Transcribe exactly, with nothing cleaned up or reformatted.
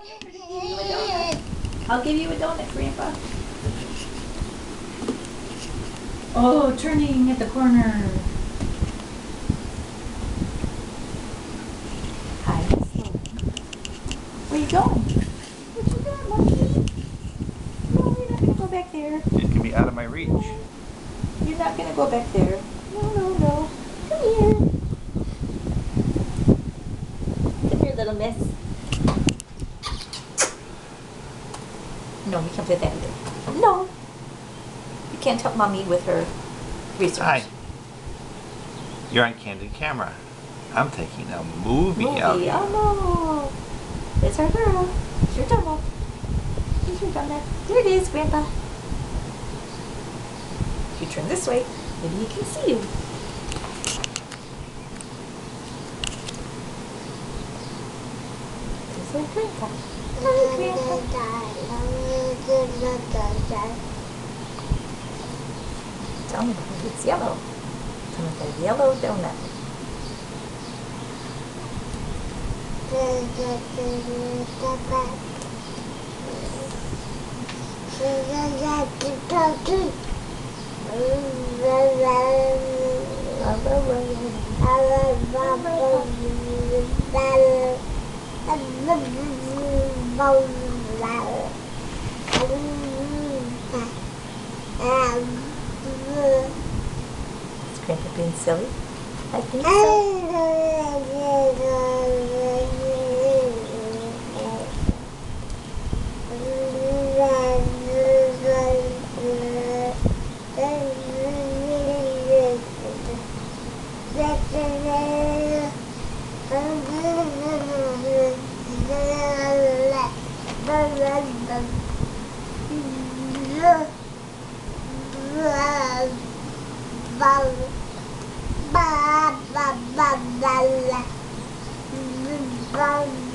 I'll give you a donut, Grandpa. Oh, turning at the corner. Hi. Where you going? What you doing, monkey? No, you're not gonna go back there. It can be out of my reach. No. You're not gonna go back there. No, no, no. Come here. Come here, little miss. No, you can't play that either. No. You can't help mommy with her research. Hi. You're on candid camera. I'm taking a movie, Movie. out Oh here. no. It's our girl. It's your donut. Here's your donut. There it is, Grandpa. If you turn this way, maybe he can see you. There's our Grandpa. Hi, Grandpa. Tell me, it's yellow. Tell me the yellow donut. Is Grandpa being silly? I think so. Ba ba ba ba la ba